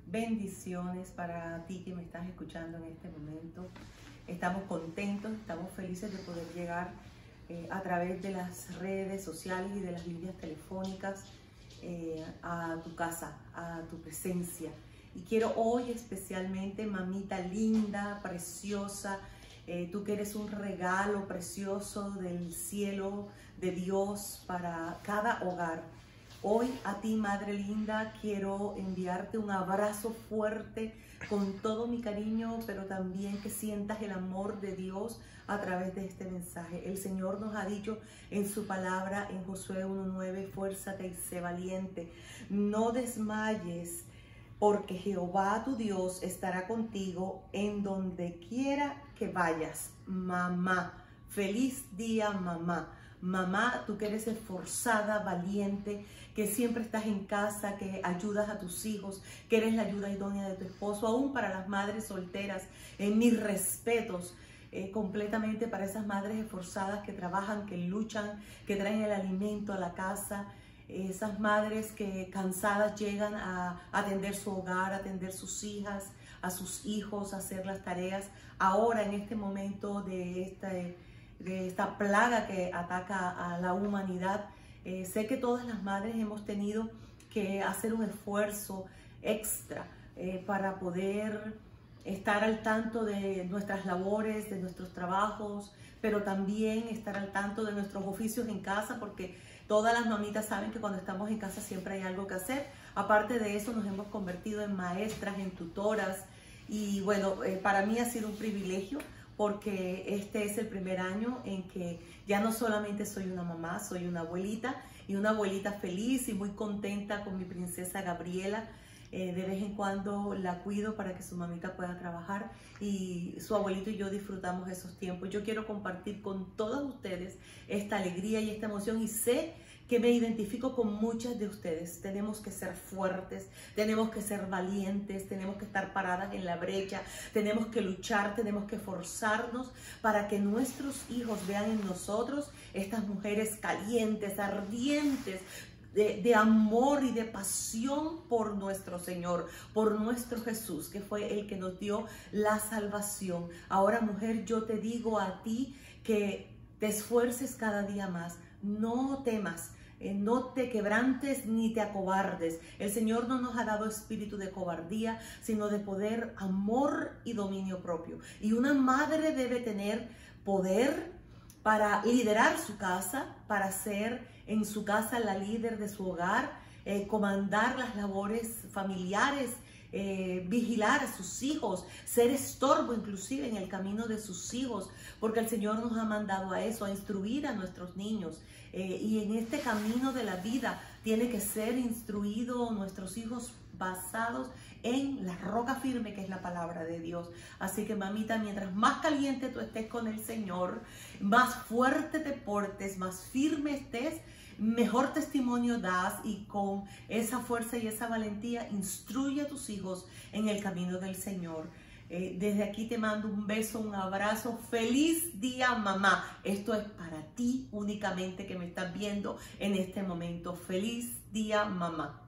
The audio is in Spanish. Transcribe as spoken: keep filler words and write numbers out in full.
Bendiciones para ti que me estás escuchando en este momento. Estamos contentos, estamos felices de poder llegar eh, a través de las redes sociales y de las líneas telefónicas eh, a tu casa, a tu presencia. Y quiero hoy especialmente, mamita linda, preciosa, eh, tú que eres un regalo precioso del cielo de Dios para cada hogar. Hoy a ti, madre linda, quiero enviarte un abrazo fuerte con todo mi cariño, pero también que sientas el amor de Dios a través de este mensaje. El Señor nos ha dicho en su palabra en Josué uno nueve, fuérzate y sé valiente. No desmayes, porque Jehová tu Dios estará contigo en donde quiera que vayas. Mamá, feliz día, mamá. Mamá, tú que eres esforzada, valiente, que siempre estás en casa, que ayudas a tus hijos, que eres la ayuda idónea de tu esposo, aún para las madres solteras, eh, mis respetos eh, completamente para esas madres esforzadas que trabajan, que luchan, que traen el alimento a la casa, eh, esas madres que cansadas llegan a atender su hogar, a atender sus hijas, a sus hijos, a hacer las tareas. Ahora, en este momento de esta... de esta plaga que ataca a la humanidad. Eh, sé que todas las madres hemos tenido que hacer un esfuerzo extra eh, para poder estar al tanto de nuestras labores, de nuestros trabajos, pero también estar al tanto de nuestros oficios en casa, porque todas las mamitas saben que cuando estamos en casa siempre hay algo que hacer. Aparte de eso, nos hemos convertido en maestras, en tutoras, y bueno, eh, para mí ha sido un privilegio, porque este es el primer año en que ya no solamente soy una mamá, soy una abuelita, y una abuelita feliz y muy contenta con mi princesa Gabriela. Eh, de vez en cuando la cuido para que su mamita pueda trabajar, y su abuelito y yo disfrutamos esos tiempos. Yo quiero compartir con todos ustedes esta alegría y esta emoción, y sé que me identifico con muchas de ustedes. Tenemos que ser fuertes, tenemos que ser valientes, tenemos que estar paradas en la brecha, tenemos que luchar, tenemos que forzarnos para que nuestros hijos vean en nosotros estas mujeres calientes, ardientes, De, de amor y de pasión por nuestro Señor, por nuestro Jesús, que fue el que nos dio la salvación. Ahora, mujer, yo te digo a ti que te esfuerces cada día más, no temas, eh, no te quebrantes ni te acobardes. El Señor no nos ha dado espíritu de cobardía, sino de poder, amor y dominio propio. Y una madre debe tener poder para liderar su casa, para ser en su casa la líder de su hogar, eh, comandar las labores familiares, eh, vigilar a sus hijos, ser estorbo inclusive en el camino de sus hijos, porque el Señor nos ha mandado a eso, a instruir a nuestros niños. Eh, y en este camino de la vida tiene que ser instruido nuestros hijos basados en la roca firme que es la palabra de Dios. Así que, mamita, mientras más caliente tú estés con el Señor, más fuerte te portes, más firme estés, mejor testimonio das, y con esa fuerza y esa valentía instruye a tus hijos en el camino del Señor. Eh, desde aquí te mando un beso, un abrazo. Feliz día, mamá. Esto es para ti únicamente, que me estás viendo en este momento. Feliz día, mamá.